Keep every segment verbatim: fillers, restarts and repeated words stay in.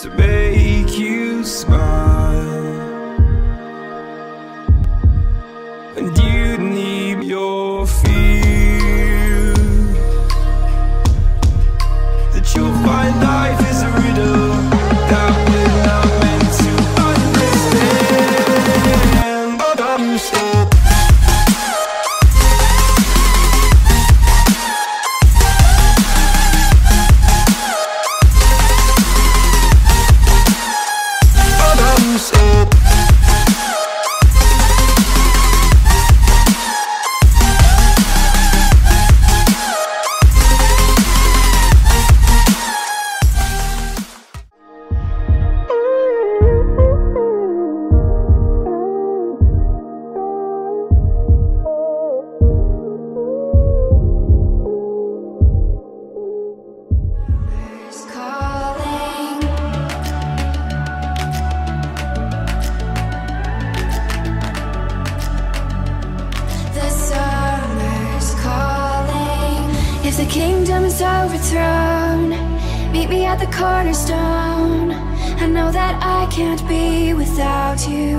to make you smile, and you need your fear that you'll find life is a riddle that we're not meant to understand. But I'm so if the kingdom is overthrown, meet me at the cornerstone. I know that I can't be without you.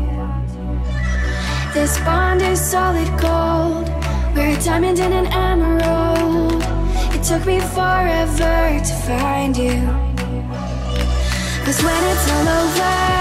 This bond is solid gold, we're a diamond and an emerald. It took me forever to find you, 'cause when it's all over